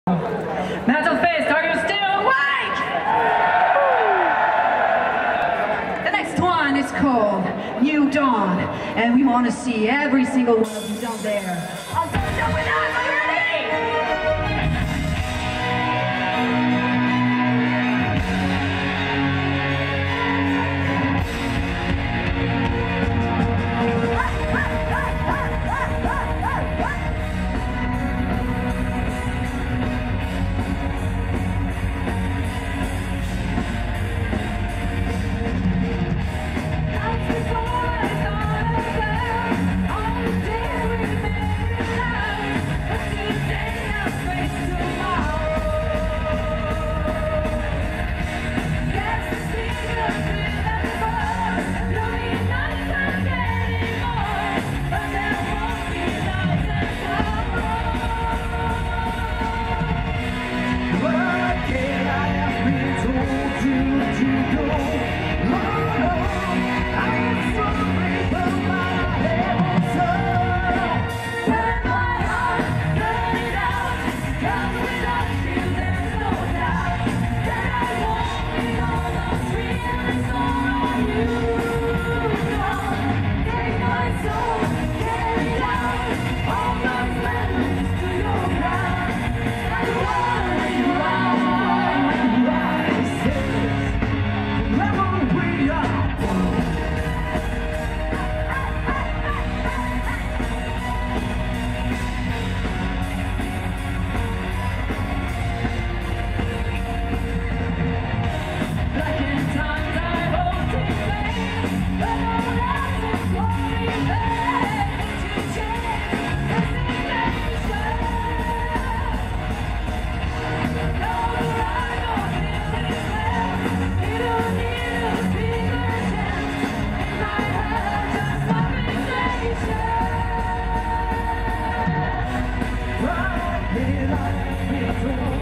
Mental face, target is still awake! The next one is called New Dawn, and we want to see every single one of you down there. Don't jump with us, are you ready? Right here, like